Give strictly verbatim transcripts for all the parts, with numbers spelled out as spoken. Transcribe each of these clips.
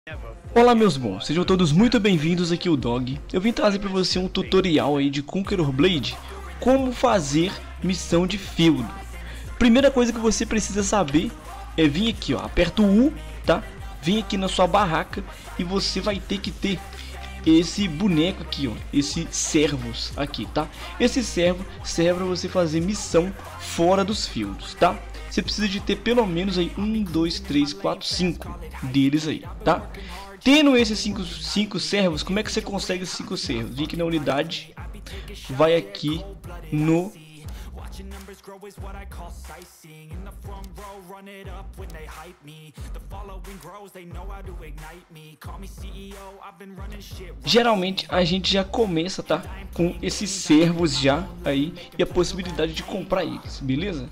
Olá meus bons, sejam todos muito bem-vindos aqui ao Dog. Eu vim trazer para você um tutorial aí de Conqueror Blade, como fazer missão de feudo. Primeira coisa que você precisa saber é vir aqui, ó, aperta o U, tá? Vem aqui na sua barraca e você vai ter que ter esse boneco aqui, ó, esse servos aqui, tá? Esse servo serve para você fazer missão fora dos feudos, tá? Você precisa de ter pelo menos aí um, dois, três, quatro, cinco deles aí, tá? Tendo esses cinco, cinco servos, como é que você consegue esses cinco servos? Vem aqui na unidade, vai aqui no geralmente a gente já começa, tá? Com esses servos já aí e a possibilidade de comprar eles, beleza?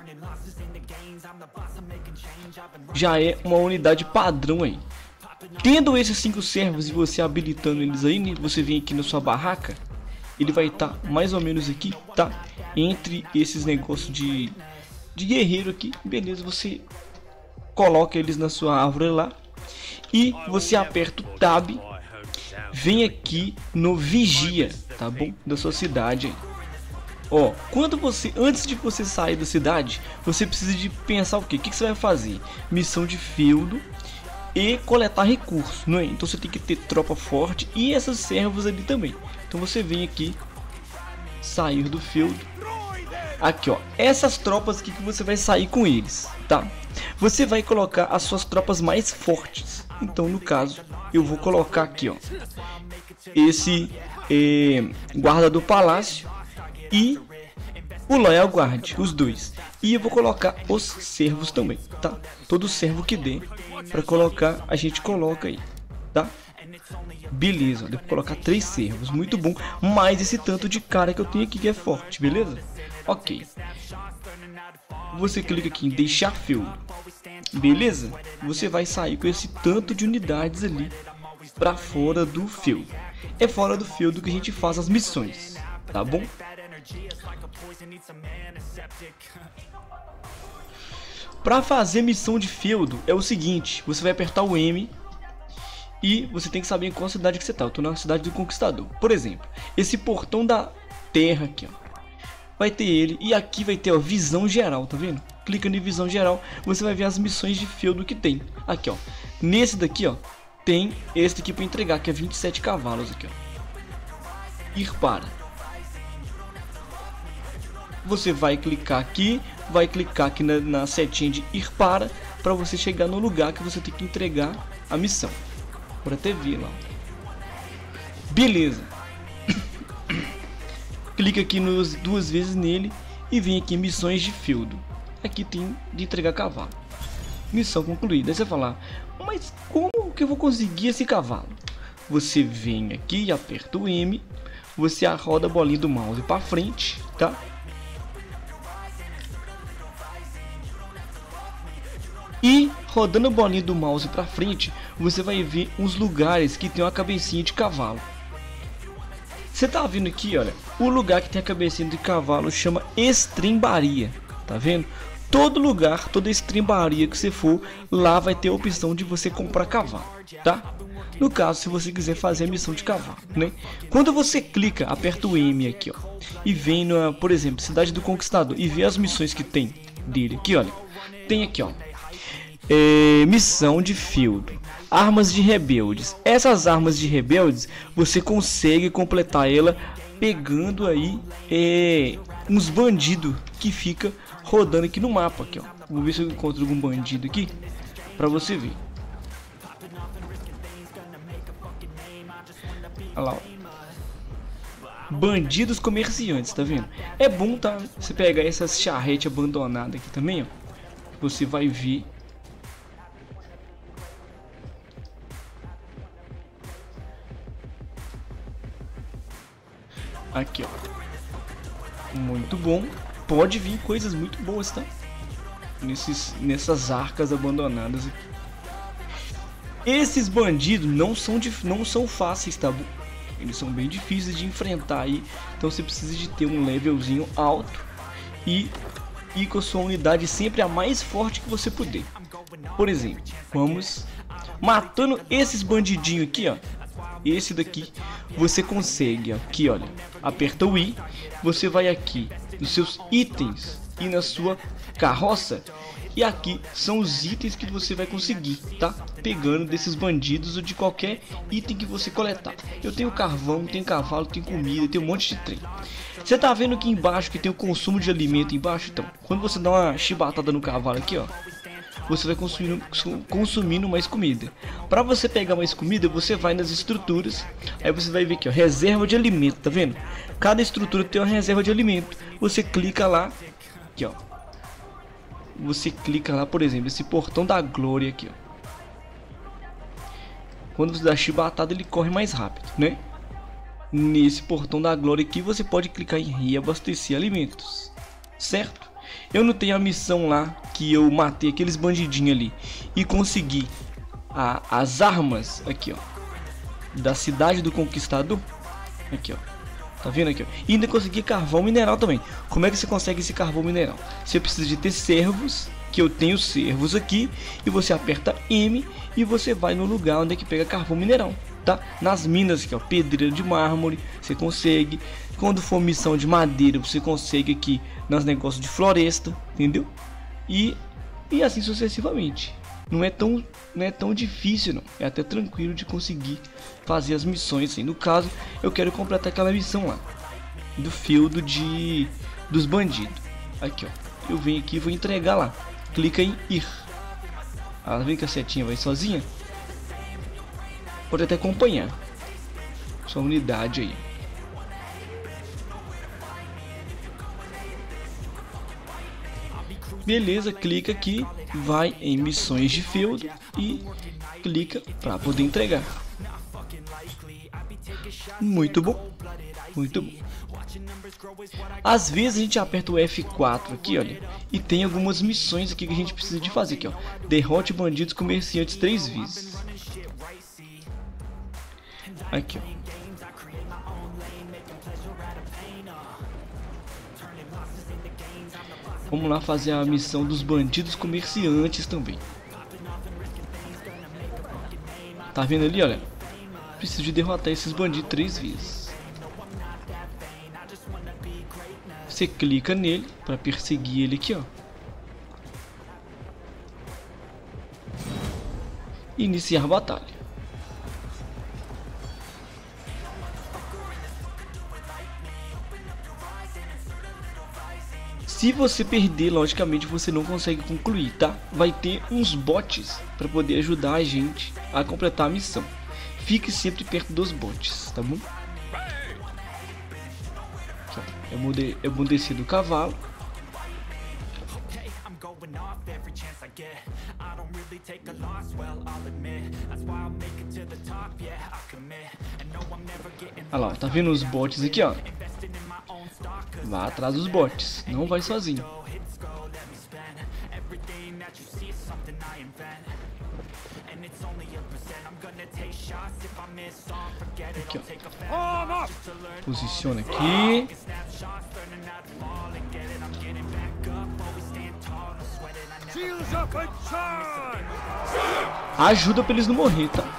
Já é uma unidade padrão aí. Tendo esses cinco servos e você habilitando eles aí, né? Você vem aqui na sua barraca, ele vai estar tá mais ou menos aqui, tá? Entre esses negócios de, de guerreiro aqui, beleza? Você coloca eles na sua árvore lá e você aperta o Tab, vem aqui no vigia, tá bom? Da sua cidade aí. Ó, quando você, antes de você sair da cidade, você precisa de pensar o quê? O que, que você vai fazer? Missão de feudo e coletar recursos, não é? Então você tem que ter tropa forte e essas servos ali também. Então você vem aqui, sair do feudo. Aqui, ó, essas tropas aqui que você vai sair com eles, tá? Você vai colocar as suas tropas mais fortes. Então no caso, eu vou colocar aqui, ó, esse é, guarda do palácio e o Loyal Guard, os dois. E eu vou colocar os servos também, tá? Todo servo que dê para colocar, a gente coloca aí, tá? Beleza, devo colocar três servos, muito bom. Mais esse tanto de cara que eu tenho aqui que é forte, beleza? Ok. Você clica aqui em deixar feudo, beleza? Você vai sair com esse tanto de unidades ali para fora do feudo. É fora do feudo que a gente faz as missões, tá bom? Para fazer missão de feudo é o seguinte, você vai apertar o M e você tem que saber em qual cidade que você tá. Eu tô na cidade do Conquistador. Por exemplo, esse portão da terra aqui, ó, vai ter ele e aqui vai ter, ó, visão geral, tá vendo? Clica em visão geral, você vai ver as missões de feudo que tem. Aqui, ó, nesse daqui, ó, tem esse daqui para entregar, que é vinte e sete cavalos aqui, ó. Ir para. Você vai clicar aqui, vai clicar aqui na, na setinha de ir para, para você chegar no lugar que você tem que entregar a missão. Por até ver lá. Beleza. Clica aqui nos, duas vezes nele e vem aqui em missões de feudo. Aqui tem de entregar cavalo. Missão concluída. Aí você vai falar, mas como que eu vou conseguir esse cavalo? Você vem aqui e aperta o M, você roda a bolinha do mouse para frente, tá? E rodando a bolinha do mouse para frente, você vai ver uns lugares que tem uma cabecinha de cavalo. Você tá vendo aqui, olha, o lugar que tem a cabecinha de cavalo chama estrembaria, tá vendo? Todo lugar, toda estrembaria que você for, lá vai ter a opção de você comprar cavalo, tá? No caso, se você quiser fazer a missão de cavalo, né? Quando você clica, aperta o M aqui, ó, e vem na, por exemplo, Cidade do Conquistador e vê as missões que tem dele aqui, olha. Tem aqui, ó, é, missão de feudo, armas de rebeldes. Essas armas de rebeldes você consegue completar ela pegando aí é, uns bandidos que fica rodando aqui no mapa aqui, ó. Vou ver se eu encontro algum bandido aqui para você ver. Olha lá, ó. Bandidos comerciantes, tá vendo? É bom, tá? Você pegar essas charretes abandonadas aqui também, ó. Você vai ver. Aqui, ó, muito bom. Pode vir coisas muito boas, tá? Nesses, nessas arcas abandonadas aqui. Esses bandidos não são, não são fáceis, tá bom? Eles são bem difíceis de enfrentar aí. Então você precisa de ter um levelzinho alto e ir com a sua unidade sempre a mais forte que você puder. Por exemplo, vamos Matando esses bandidinhos aqui, ó. Esse daqui você consegue aqui, olha. Aperta o I, você vai aqui nos seus itens e na sua carroça. E aqui são os itens que você vai conseguir, tá? Pegando desses bandidos ou de qualquer item que você coletar. Eu tenho carvão, tenho cavalo, tenho comida, tenho um monte de trem. Você tá vendo aqui embaixo que tem o consumo de alimento embaixo? Então, quando você dá uma chibatada no cavalo aqui, ó, você vai consumindo, consumindo mais comida. Para você pegar mais comida, você vai nas estruturas. Aí você vai ver aqui, ó, reserva de alimento, tá vendo? Cada estrutura tem uma reserva de alimento. Você clica lá, aqui, ó. Você clica lá, por exemplo, esse portão da glória aqui, ó. Quando você dá chibatada, ele corre mais rápido, né? Nesse portão da glória aqui, você pode clicar em reabastecer alimentos, certo? Eu não tenho a missão lá que eu matei aqueles bandidinhos ali e consegui a, as armas aqui, ó, da cidade do conquistador. Aqui, ó. Tá vendo aqui, ó? E ainda consegui carvão mineral também. Como é que você consegue esse carvão mineral? Você precisa de ter servos, que eu tenho servos aqui, e você aperta M e você vai no lugar onde é que pega carvão mineral, tá? Nas minas aqui, ó, pedreira de mármore, você consegue. Quando for missão de madeira, você consegue aqui nos negócios de floresta, entendeu? E, e assim sucessivamente. Não é tão, não é tão difícil, não. É até tranquilo de conseguir fazer as missões assim. No caso, eu quero completar aquela missão lá do feudo de dos bandidos. Aqui, ó. Eu venho aqui e vou entregar lá. Clica em ir. Ah, vem que a setinha vai sozinha. Pode até acompanhar sua unidade aí. Beleza, clica aqui, vai em missões de feudo e clica para poder entregar. Muito bom, muito bom. Às vezes a gente aperta o F quatro aqui, olha, e tem algumas missões aqui que a gente precisa de fazer aqui, ó. Derrote bandidos comerciantes três vezes. Aqui, ó. Vamos lá fazer a missão dos bandidos comerciantes também. Tá vendo ali, olha? Preciso de derrotar esses bandidos três vezes. Você clica nele para perseguir ele aqui, ó. Iniciar a batalha. Se você perder, logicamente você não consegue concluir, tá? Vai ter uns bots para poder ajudar a gente a completar a missão. Fique sempre perto dos bots, tá bom? Aqui, ó. Eu mudei, eu mudei do cavalo. Olha lá, tá vendo os bots aqui, ó? Vá atrás dos bots, não vai sozinho. Aqui, ó. Posiciona aqui. Ajuda pra eles não morrer, tá?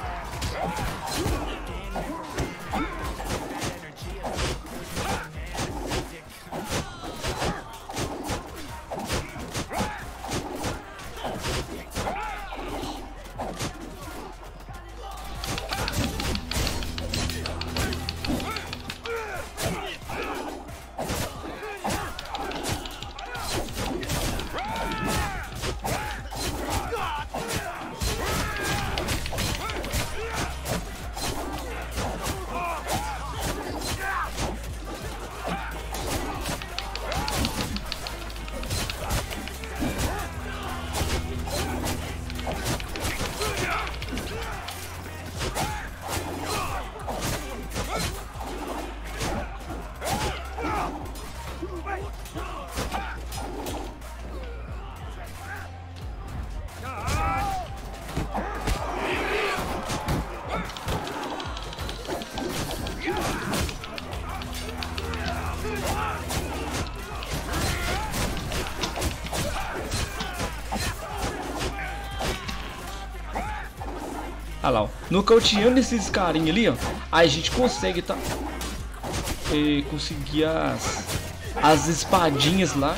Olha lá, ó. Nocauteando esses carinha ali, ó. Aí a gente consegue, tá? E conseguir as, as espadinhas lá.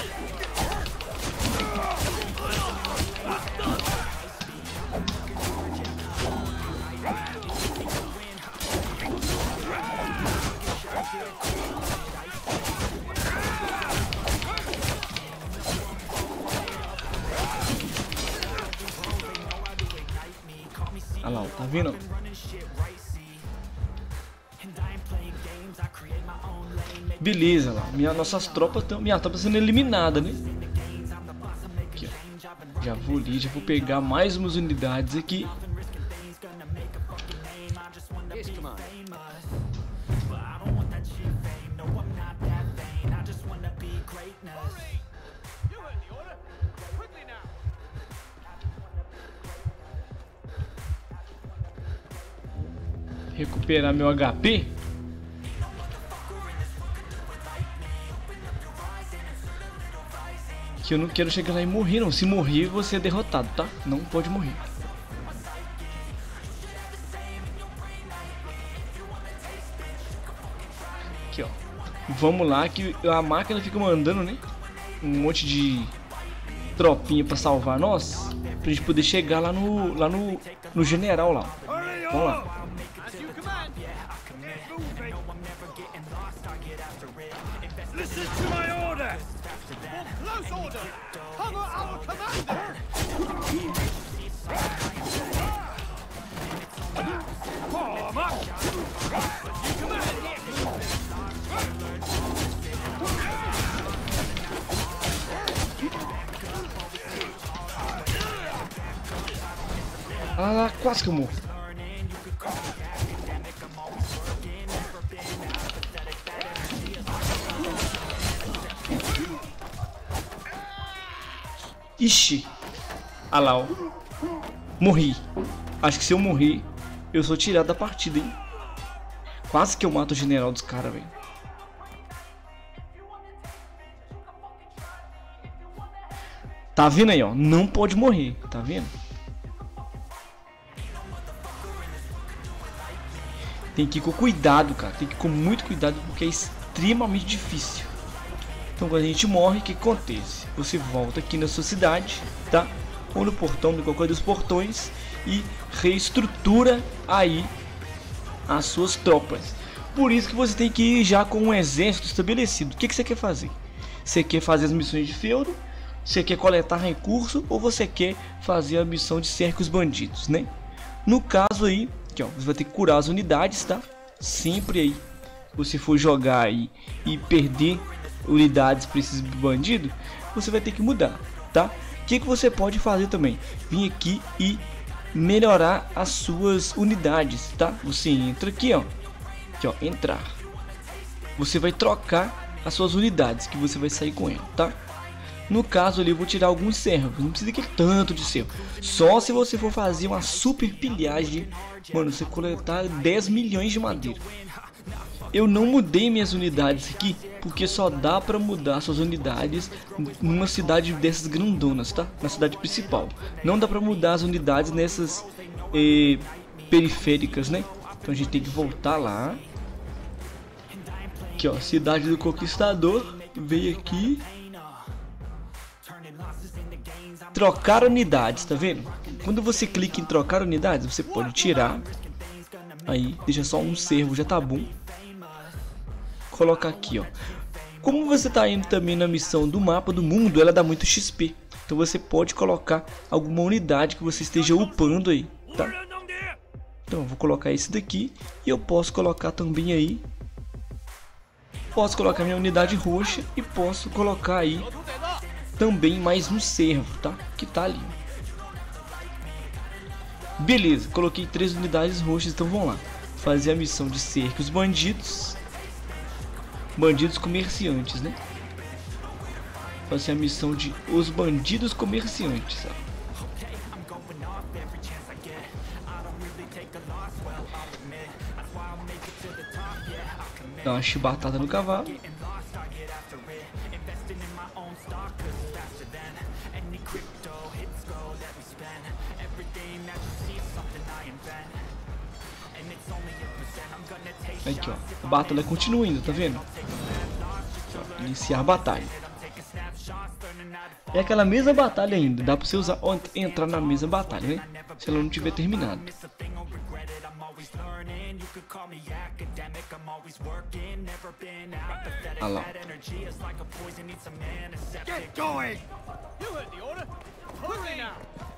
Olha lá, ó, tá vendo? Beleza, lá. Minha, nossas tropas estão. Minha tropa sendo eliminada, né? Aqui, ó. Já vou ali, já vou pegar mais umas unidades aqui. Recuperar meu H P. Que eu não quero chegar lá e morrer, não. Se morrer, você é derrotado, tá? Não pode morrer. Aqui, ó. Vamos lá, que a máquina fica mandando, né? Um monte de tropinha pra salvar nós. Pra gente poder chegar lá no, lá no, no general lá. Vamos lá. Listen to my order! Close order! Cover our commander! Form up! Ah, quase que eu morro. Ixi. Ah lá, ó. Morri. Acho que se eu morrer, eu sou tirado da partida, hein? Quase que eu mato o general dos caras, velho. Tá vendo aí, ó? Não pode morrer, tá vendo? Tem que ir com cuidado, cara. Tem que ir com muito cuidado, porque é extremamente difícil. Então quando a gente morre, o que acontece? Você volta aqui na sua cidade, tá? Ou no portão, de qualquer dos portões, e reestrutura aí as suas tropas. Por isso que você tem que ir já com um exército estabelecido. O que, que você quer fazer? Você quer fazer as missões de feudo? Você quer coletar recurso? Ou você quer fazer a missão de cerca os bandidos, né? No caso aí, aqui, ó, você vai ter que curar as unidades, tá? Sempre aí, você for jogar aí e perder unidades para esses bandidos, você vai ter que mudar, tá? O que, que você pode fazer também? Vir aqui e melhorar as suas unidades, tá? Você entra aqui, ó, aqui, ó, entrar. Você vai trocar as suas unidades que você vai sair com ele, tá? No caso ali eu vou tirar alguns servos, não precisa que tanto de servo. Só se você for fazer uma super pilhagem, mano, você coletar dez milhões de madeira. Eu não mudei minhas unidades aqui, porque só dá pra mudar suas unidades numa cidade dessas grandonas, tá? Na cidade principal. Não dá pra mudar as unidades nessas eh, periféricas, né? Então a gente tem que voltar lá. Aqui, ó, cidade do Conquistador. Veio aqui. Trocar unidades, tá vendo? Quando você clica em trocar unidades, você pode tirar. Aí, deixa só um servo, já tá bom. Colocar aqui, ó. Como você tá indo também na missão do mapa do mundo, ela dá muito X P. Então você pode colocar alguma unidade que você esteja upando aí, tá? Então eu vou colocar esse daqui. E eu posso colocar também aí. Posso colocar minha unidade roxa. E posso colocar aí também mais um servo, tá? Que tá ali. Beleza, coloquei três unidades roxas. Então vamos lá. Fazer a missão de cerca os bandidos. Bandidos comerciantes, né? Fazer a missão de os bandidos comerciantes, ó. Dá uma chibatada no cavalo. Aqui, ó. A batalha continua ainda, tá vendo? Ó, iniciar a batalha. É aquela mesma batalha ainda. Dá pra você usar, ó, entrar na mesma batalha, né? Se ela não tiver terminado. Ah lá. Get going! You heard the order. Hurry now!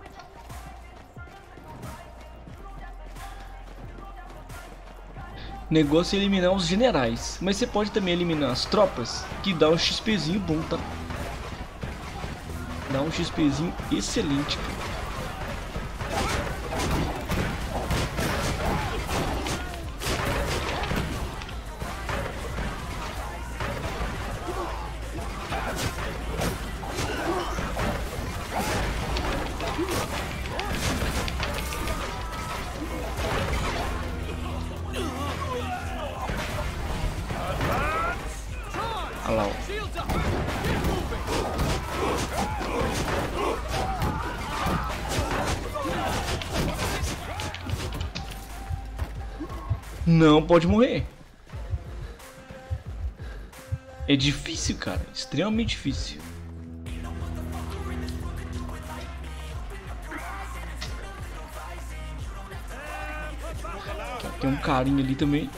O negócio é eliminar os generais, mas você pode também eliminar as tropas, que dá um XPzinho bom, tá? Dá um XPzinho excelente, cara. Olha lá, ó. Não pode morrer. É difícil, cara. Extremamente difícil. Tem um carinha ali também.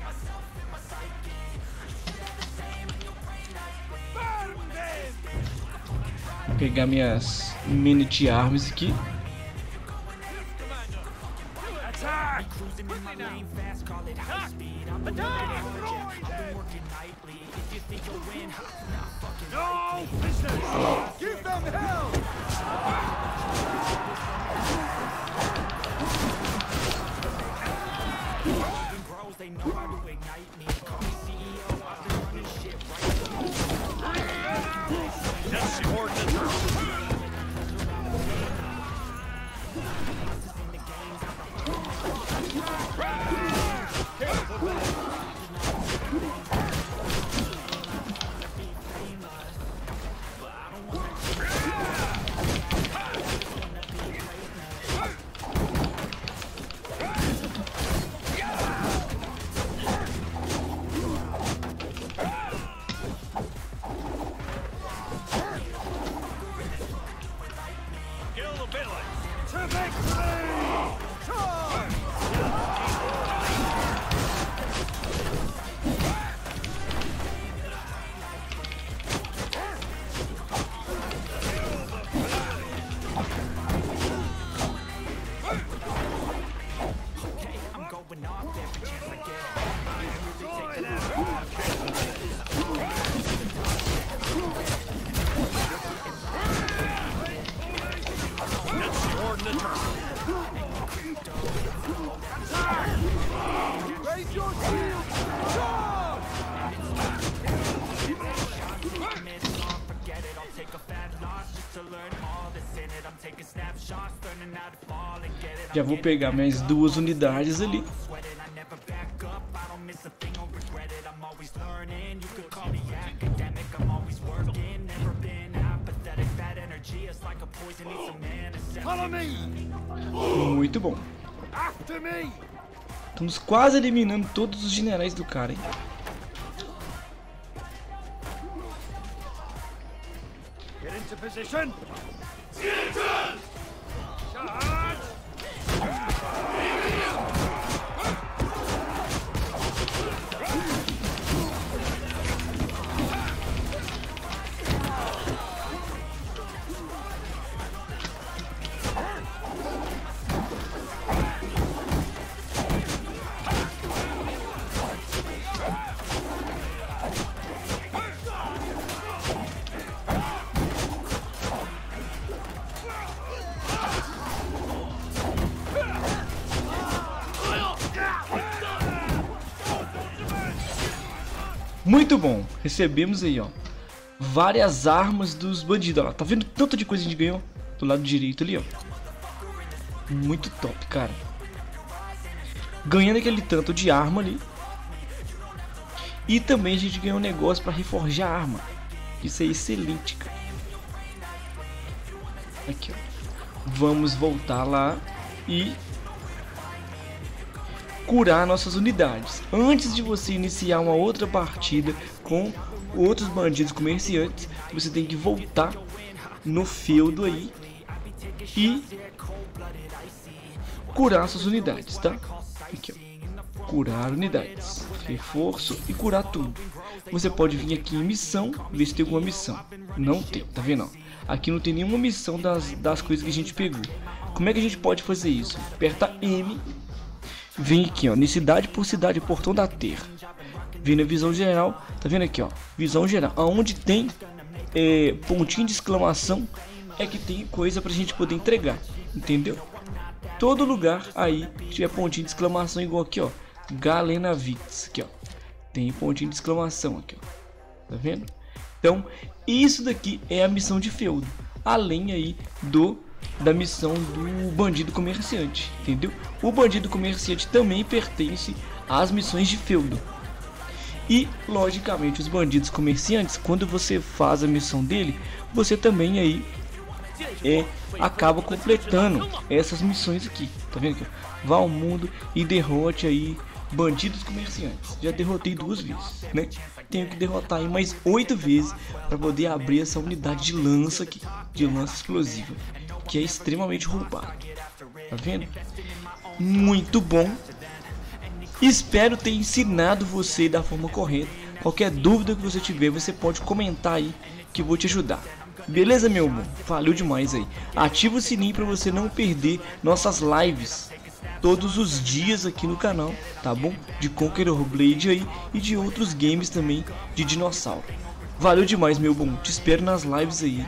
Vou pegar minhas Minute Arms aqui. No business! Give them hell! That's the ordinance! To victory! Charge! Raise your shield! Charge! Já vou pegar minhas duas unidades ali. Follow me! Muito bom. After me! Estamos quase eliminando todos os generais do cara, hein? Get into position! Charge! Muito bom. Recebemos aí, ó, várias armas dos bandidos. Ó, tá vendo tanto de coisa que a gente ganhou? Do lado direito ali, ó. Muito top, cara. Ganhando aquele tanto de arma ali. E também a gente ganhou um negócio pra reforjar a arma. Isso é excelente, cara. Aqui, ó. Vamos voltar lá e curar nossas unidades. Antes de você iniciar uma outra partida com outros bandidos comerciantes, você tem que voltar no feudo aí e curar suas unidades, tá? Aqui, ó. Curar unidades, reforço e curar tudo. Você pode vir aqui em missão, ver se tem alguma missão. Não tem, tá vendo? Aqui não tem nenhuma missão das, das coisas que a gente pegou. Como é que a gente pode fazer isso? Aperta M, vem aqui, ó, em cidade por cidade, portão da terra. Vem na visão geral, tá vendo aqui, ó, visão geral, aonde tem é, pontinho de exclamação é que tem coisa pra gente poder entregar, entendeu? Todo lugar aí que tiver pontinho de exclamação, igual aqui, ó, Galena Vix, aqui, ó, tem pontinho de exclamação aqui, ó, tá vendo? Então, isso daqui é a missão de feudo, além aí do da missão do bandido comerciante, entendeu? O bandido comerciante também pertence às missões de feudo. E, logicamente, os bandidos comerciantes, quando você faz a missão dele, você também aí é, acaba completando essas missões aqui, tá vendo aqui? Vá ao mundo e derrote aí bandidos comerciantes. Já derrotei duas vezes, né? Tenho que derrotar aí mais oito vezes para poder abrir essa unidade de lança aqui, de lança explosiva, que é extremamente roubado. Tá vendo? Muito bom. Espero ter ensinado você da forma correta. Qualquer dúvida que você tiver, você pode comentar aí que eu vou te ajudar. Beleza, meu bom? Valeu demais aí. Ativa o sininho para você não perder nossas lives todos os dias aqui no canal, tá bom? De Conqueror Blade aí e de outros games também de dinossauro. Valeu demais, meu bom. Te espero nas lives aí.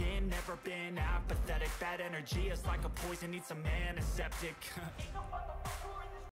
Energy is like a poison, needs some antiseptic.